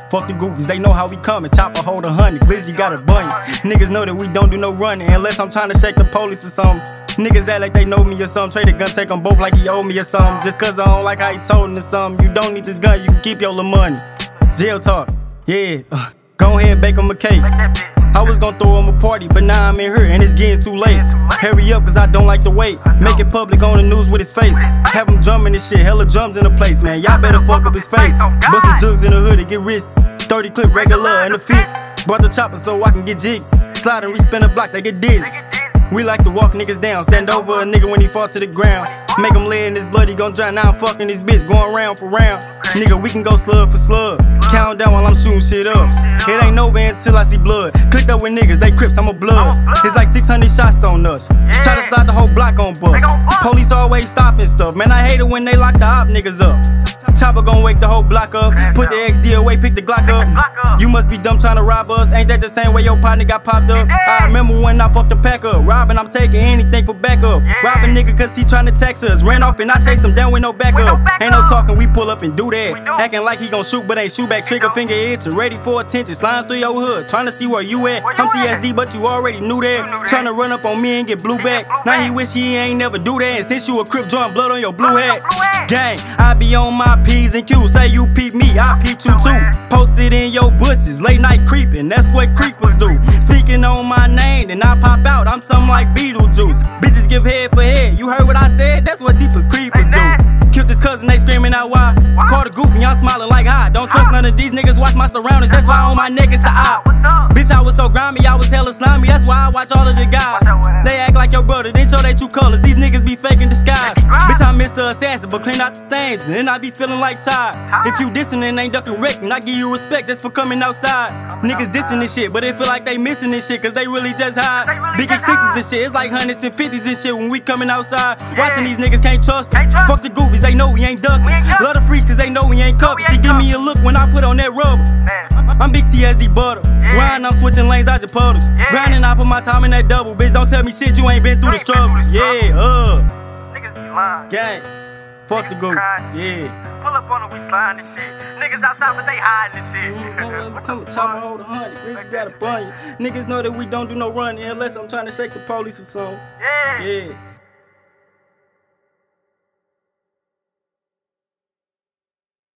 Fuck the goofies, they know how we coming. Chopper hold 100, Glizzy got a bunny. Niggas know that we don't do no running unless I'm trying to shake the police or something. Niggas act like they know me or something. Trade a gun, take them both like he owe me or something. Just cause I don't like how he told him or something. You don't need this gun, you can keep your little money. Jail talk, yeah. Go ahead, bake him a cake. I was gonna throw him a party, but now I'm in here and it's getting too late. Hurry up, cause I don't like to wait. Make it public on the news with his face. Have him drumming this shit, hella drums in the place, man. Y'all better fuck up his face. Bust some jugs in the hood to get rich. 30 clip regular in the fit. Brought the chopper so I can get jig. Slide and re-spin the block, they get dizzy. We like to walk niggas down, stand over a nigga when he fall to the ground. Make him lay in his blood, he gon' drown. Now I'm fucking this bitch, going round for round. Nigga, we can go slug for slug. Count down while I'm shooting shit up. It ain't over until I see blood. Clicked up with niggas, they crips, I'm a blood. It's like 600 shots on us. Try to slide the whole block on bus. Police always stopping stuff. Man, I hate it when they lock the op niggas up. Chopper gon' wake the whole block up. Put the XD away, pick the Glock up. You must be dumb trying to rob us. Ain't that the same way your partner got popped up? I remember when I fucked the pack up. Robbing, I'm taking anything for backup. Robbing nigga cause he tryna text us. Ran off and I chased him down with no backup. Ain't no talking, we pull up and do that. Acting like he gon' shoot but ain't shoot back. Trigger finger itching, ready for attention. Sliding through your hood, tryna see where you at. I'm TSD but you already knew that. Tryna run up on me and get blue back. Now he wish he ain't never do that. And since you a crip, drawing blood on your blue hat. Gang, I be on my P's and Q's. Say you peep me, I peep you too. Posted in your bushes, late night creeping. That's what creepers do. Speaking on my name, then I pop out. I'm something like Beetlejuice. Bitches give head for head. You heard what I said? That's what Jeepers creepers do. Killed his cousin, they screaming out why. Called a goofy, I'm smiling like hi. Don't trust none of these niggas, watch my surroundings. That's why on my neck it's a op. Bitch, I was so grimy, I was hella slimy. That's why I watch all of the guys. They act like your brother, they show they true colors. These niggas be faking disguise. Bitch, I'm Mr. Assassin, but clean out the things, and then I be feeling like Ty. If you dissing and ain't ducking wrecking, I give you respect just for coming outside. Niggas dissing this shit, but they feel like they missing this shit, cause they really just hide. Big extensions and shit, it's like hundreds and fifties and shit when we coming outside. Watching these niggas can't trust them. Fuck the goofies, they know we ain't ducking. Love the freaks cause they know we ain't cupping. She give me a look when I put on that rubber. I'm big TSD butter. Grind, I'm switching lanes, dodging puddles. Grinding, I put my time in that double. Bitch, don't tell me shit, you ain't been through the struggle. Yeah, Niggas be lying. gang, fuck the goofies, yeah. Pull up on them, we sliding this shit. Niggas outside, but they hiding this shit. Come and chopper hold 100, Glizzy got a bunny. Niggas know that we don't do no running unless I'm trying to shake the police or something. Yeah. Yeah.